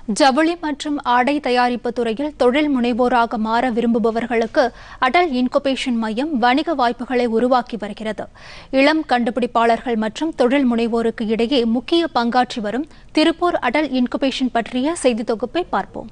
ஜவுளி மற்றும் ஆடை தயாரிப்பு துறையில் தொழில் முனைவோராக மாற விரும்புபவர்களுக்கு அடல் இன்குபேஷன் மையம் வணிக வாய்ப்புகளை உருவாக்கி வருகிறது. இளம் கண்டுபிடிப்பாளர்கள் மற்றும் தொழில் முனைவோருக்கு இடையே முக்கிய பங்காற்றி வரும் திருப்பூர் அடல் இன்குபேஷன் பற்றிய செய்தி தொகுப்பை பார்ப்போம்.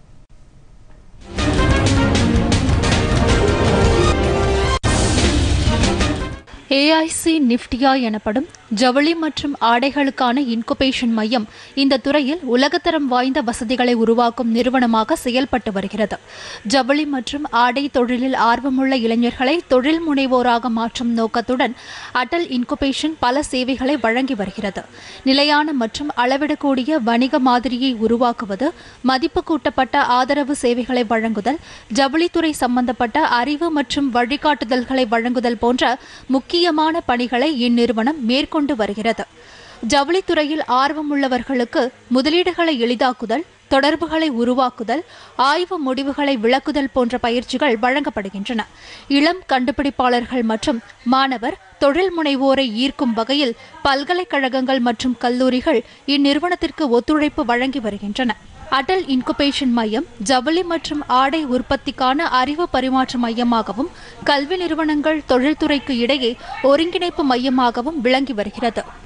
AIC நிஃப்டியா எனப்படும் ஜவுளி மற்றும் ஆடைகளுக்கான இன்குபேஷன் மையம் இந்த துறையில் உலகத்தரம் வாய்ந்த வசதிகளை உருவாக்கும் நிறுவனமாக செயல்பட்டு வருகிறது. ஜவுளி மற்றும் ஆடை தொழிலில் ஆர்வமுள்ள இளைஞர்களை தொழில் முனைவோராக மாற்றும் நோக்கத்துடன் அடல் இன்குபேஷன் பல சேவைகளை வழங்கி வருகிறது. நிலையான மற்றும் அளவிடக்கூடிய வணிக மாதிரியை உருவாக்குவது, மதிப்பு கூட்டப்பட்ட ஆதரவு சேவைகளை வழங்குதல், ஜவுளித்துறை சம்பந்தப்பட்ட அறிவு மற்றும் வழிகாட்டுதல்களை வழங்குதல் போன்ற முக்கியமான பணிகளை இந்நிறுவனம் மேற்கொண்டு வருகிறது. ஜவுளித்துறையில் ஆர்வமுள்ளவர்களுக்கு முதலீடுகளை எளிதாக்குதல், தொடர்புகளை உருவாக்குதல், ஆய்வு முடிவுகளை விளக்குதல் போன்ற பயிற்சிகள் வழங்கப்படுகின்றன. இளம் கண்டுபிடிப்பாளர்கள் மற்றும் மாணவர் தொழில் முனைவோரை ஈர்க்கும் வகையில் பல்கலைக்கழகங்கள் மற்றும் கல்லூரிகள் இந்நிறுவனத்திற்கு ஒத்துழைப்பு வழங்கி வருகின்றன. அடல் இன்குபேஷன் மையம் ஜவுளி மற்றும் ஆடை உற்பத்திக்கான அறிவு பரிமாற்ற மையமாகவும், கல்வி நிறுவனங்கள் தொழில்துறைக்கு இடையே ஒருங்கிணைப்பு மையமாகவும் விளங்கி வருகிறது.